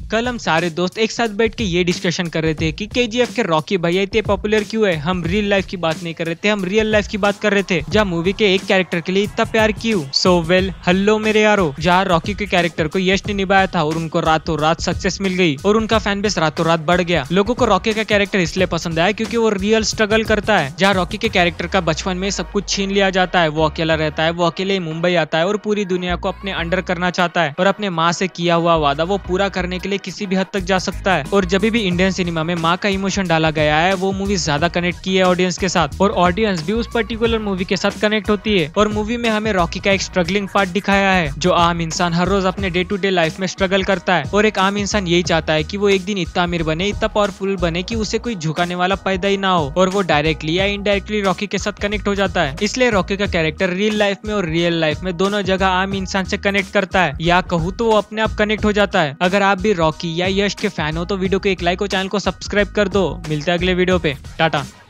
कल हम सारे दोस्त एक साथ बैठ के ये डिस्कशन कर रहे थे कि केजीएफ के रॉकी भैया इतने पॉपुलर क्यों है। हम रियल लाइफ की बात नहीं कर रहे थे, हम रियल लाइफ की बात कर रहे थे, जहाँ मूवी के एक कैरेक्टर के लिए इतना प्यार क्यों। सो वेल हेलो मेरे यारो, जहाँ रॉकी के कैरेक्टर को यश ने निभाया था और उनको रातों रात सक्सेस मिल गई और उनका फैन बेस रातों रात बढ़ गया। लोगों को रॉकी का कैरेक्टर इसलिए पसंद आया क्योंकि वो रियल स्ट्रगल करता है। जहाँ रॉकी के कैरेक्टर का बचपन में सब कुछ छीन लिया जाता है, वो अकेला रहता है, वो अकेले मुंबई आता है और पूरी दुनिया को अपने अंडर करना चाहता है और अपने माँ से किया हुआ वादा वो पूरा करने के लिए किसी भी हद तक जा सकता है। और जब भी इंडियन सिनेमा में माँ का इमोशन डाला गया है, वो मूवी ज्यादा कनेक्ट की है ऑडियंस के साथ और ऑडियंस भी उस पर्टिकुलर मूवी के साथ कनेक्ट होती है। और मूवी में हमें रॉकी का एक स्ट्रगलिंग पार्ट दिखाया है, जो आम इंसान हर रोज अपने डे टू डे लाइफ में स्ट्रगल करता है। और एक आम इंसान यही चाहता है कि वो एक दिन इतना अमीर बने, इतना पावरफुल बने कि उसे कोई झुकाने वाला पैदा ही ना हो। और वो डायरेक्टली या इनडायरेक्टली रॉकी के साथ कनेक्ट हो जाता है। इसलिए रॉकी का कैरेक्टर रियल लाइफ में और रियल लाइफ में दोनों जगह आम इंसान से कनेक्ट करता है, या कहूँ तो वो अपने आप कनेक्ट हो जाता है। अगर आप भी रॉकी या यश के फैन हो तो वीडियो को एक लाइक और चैनल को सब्सक्राइब कर दो। मिलते हैं अगले वीडियो पे, टाटा।